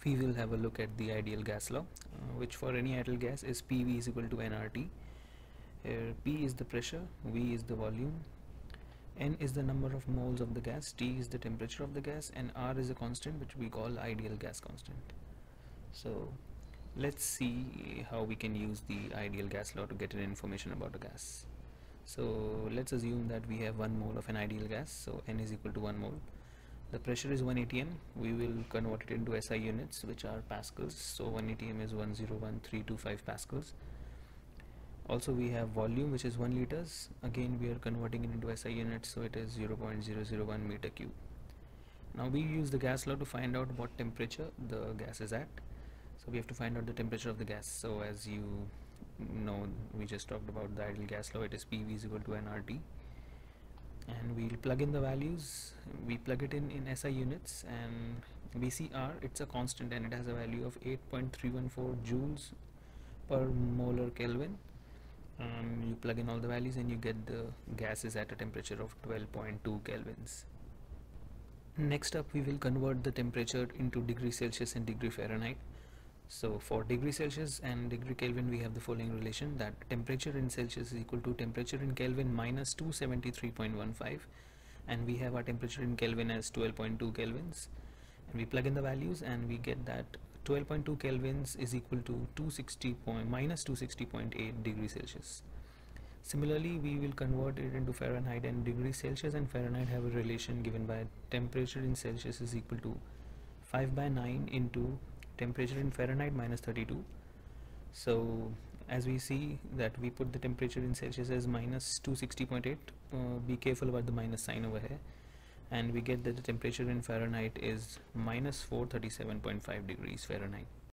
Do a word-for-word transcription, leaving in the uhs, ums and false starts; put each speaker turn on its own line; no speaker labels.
we will have a look at the ideal gas law, uh, which for any ideal gas is P V is equal to N R T. Here P is the pressure, V is the volume, N is the number of moles of the gas, T is the temperature of the gas, and R is a constant which we call ideal gas constant. So let's see how we can use the ideal gas law to get an information about a gas. So let's assume that we have one mole of an ideal gas, so N is equal to one mole. The pressure is one atm. We will convert it into S I units, which are pascals. So one atm is one zero one three two five pascals. Also we have volume, which is one liters. Again we are converting it into S I units, so it is zero point zero zero one meter cube. Now we use the gas law to find out what temperature the gas is at. So we have to find out the temperature of the gas. So as you know, we just talked about the ideal gas law. It is P V is equal to N R T, and we'll plug in the values. We plug it in in S I units, and we see R, it's a constant and it has a value of eight point three one four joules per molar Kelvin. Um, you plug in all the values and you get the gas is at a temperature of twelve point two kelvins. Next up, we will convert the temperature into degree Celsius and degree Fahrenheit. So for degree Celsius and degree Kelvin, we have the following relation, that temperature in Celsius is equal to temperature in Kelvin minus two seventy-three point one five, and we have our temperature in Kelvin as twelve point two kelvins, and we plug in the values and we get that twelve point two kelvins is equal to two sixty point, minus two sixty point eight degrees Celsius. Similarly, we will convert it into Fahrenheit, and degrees Celsius and Fahrenheit have a relation given by temperature in Celsius is equal to five by nine into temperature in Fahrenheit minus thirty-two. So as we see that we put the temperature in Celsius as minus two sixty point eight, uh, be careful about the minus sign over here, and we get that the temperature in Fahrenheit is minus four thirty-seven point five degrees Fahrenheit.